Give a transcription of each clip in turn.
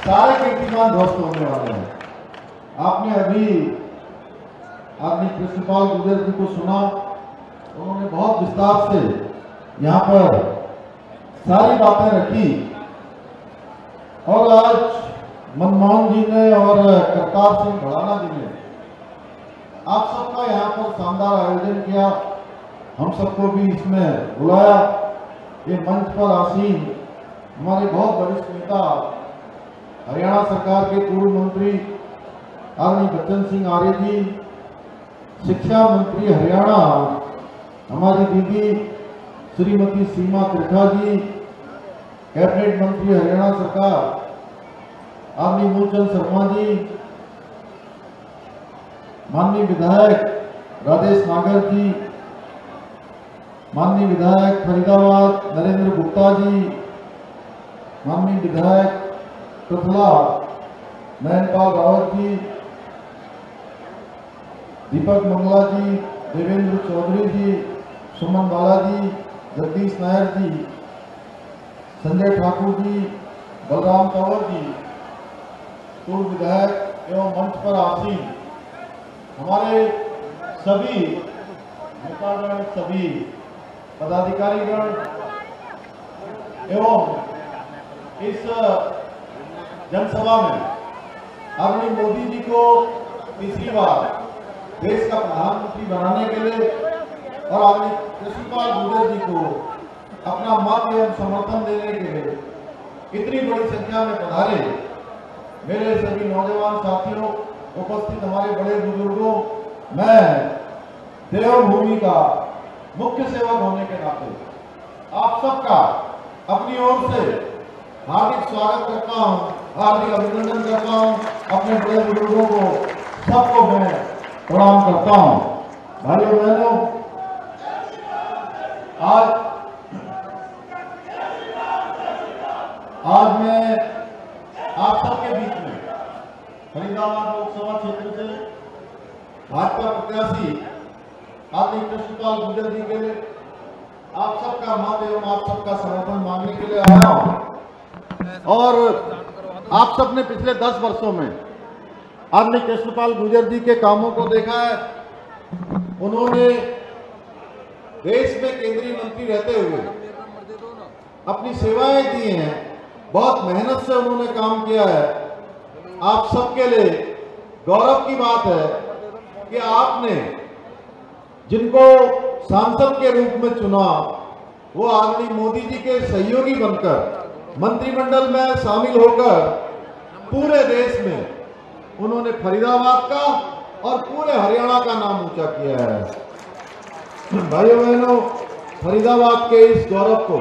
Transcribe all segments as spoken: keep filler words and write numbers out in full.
सारे कीर्तिमान ध्वस्त होने वाले हैं। आपने अभी आदमी कृष्णपाल गुर्जर जी को सुना, उन्होंने बहुत विस्तार से यहाँ पर सारी बातें रखी और आज मनमोहन जी ने और करतार सिंह भड़ाना जी ने आप सबका यहाँ पर शानदार आयोजन किया, हम सबको भी इसमें बुलाया। ये मंच पर आसीन हमारे बहुत वरिष्ठ नेता हरियाणा सरकार के पूर्व मंत्री आदरणीय बच्चन सिंह आर्य जी, शिक्षा मंत्री हरियाणा हमारी दीदी श्रीमती सीमा त्रिखा जी, कैबिनेट मंत्री हरियाणा सरकार आदरणीय मूलचंद शर्मा जी, माननीय विधायक राजेश नागर जी, माननीय विधायक फरीदाबाद नरेंद्र गुप्ता जी, माननीय विधायक कथला नयनपाल रावत जी, दीपक मंगला जी, देवेंद्र चौधरी जी, सुमन बाला जी, जगदीश नायर जी, संजय ठाकुर जी, बलराम कंवर जी, पूर्व विधायक एवं मंच पर आसीन हमारे सभी नेतागण, सभी पदाधिकारीगण एवं इस जनसभा में आदरणीय मोदी जी को तीसरी बार देश का प्रधानमंत्री बनाने के लिए और आदरणीय कृष्णपाल गुर्जर जी को अपना मत एवं समर्थन देने के लिए इतनी बड़ी संख्या में पधारे मेरे सभी नौजवान साथियों, उपस्थित हमारे बड़े बुजुर्गों, मैं देवभूमि का मुख्य सेवक होने के नाते आप सबका अपनी ओर से हार्दिक स्वागत करता हूं, हार्दिक अभिनंदन करता हूं। अपने बड़े बुजुर्गों को सबको मैं प्रणाम करता हूं। भाइयों बहनों, आज आज मैं आप सबके बीच में फरीदाबाद लोकसभा क्षेत्र से भाजपा प्रत्याशी आदरणीय कृष्णपाल गुर्जर जी के लिए आप सबका मत एवं आप सबका समर्थन मांगने के लिए आया हूं। और आप सबने पिछले दस वर्षों में आदरणीय कृष्णपाल गुर्जर जी के कामों को देखा है। उन्होंने देश में केंद्रीय मंत्री रहते हुए अपनी सेवाएं दी हैं, बहुत मेहनत से उन्होंने काम किया है। आप सबके लिए गौरव की बात है कि आपने जिनको सांसद के रूप में चुना वो आदरणीय मोदी जी के सहयोगी बनकर मंत्रिमंडल में शामिल होकर पूरे देश में उन्होंने फरीदाबाद का और पूरे हरियाणा का नाम ऊंचा किया है। भाइयों बहनों, फरीदाबाद के इस गौरव को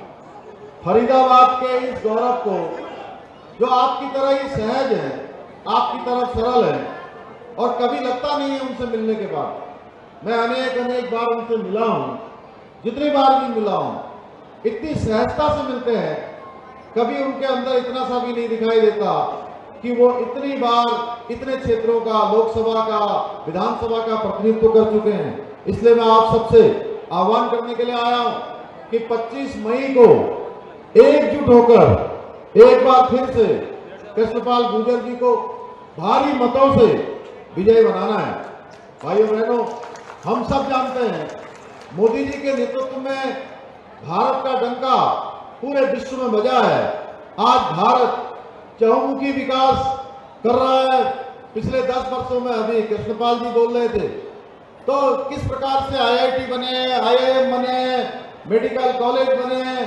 फरीदाबाद के इस गौरव को जो आपकी तरह ही सहज है, आपकी तरह सरल है और कभी लगता नहीं है उनसे मिलने के बाद, मैं अनेक अनेक बार उनसे मिला हूं, जितनी बार भी मिला हूं इतनी सहजता से मिलते हैं, कभी उनके अंदर इतना सा भी नहीं दिखाई देता कि वो इतनी बार इतने क्षेत्रों का, लोकसभा का, विधानसभा का प्रतिनिधित्व कर चुके हैं। इसलिए मैं आप सबसे आह्वान करने के लिए आया हूं कि पच्चीस मई को एकजुट होकर एक बार फिर से कृष्णपाल गुर्जर जी को भारी मतों से विजयी बनाना है। भाइयों बहनों, हम सब जानते हैं मोदी जी के नेतृत्व में भारत का डंका पूरे विश्व में बजा है। आज भारत चहुमुखी विकास कर रहा है। पिछले दस वर्षों में अभी कृष्णपाल जी बोल रहे थे तो किस प्रकार से आई आई टी बने, आई आई एम बने, मेडिकल कॉलेज बने,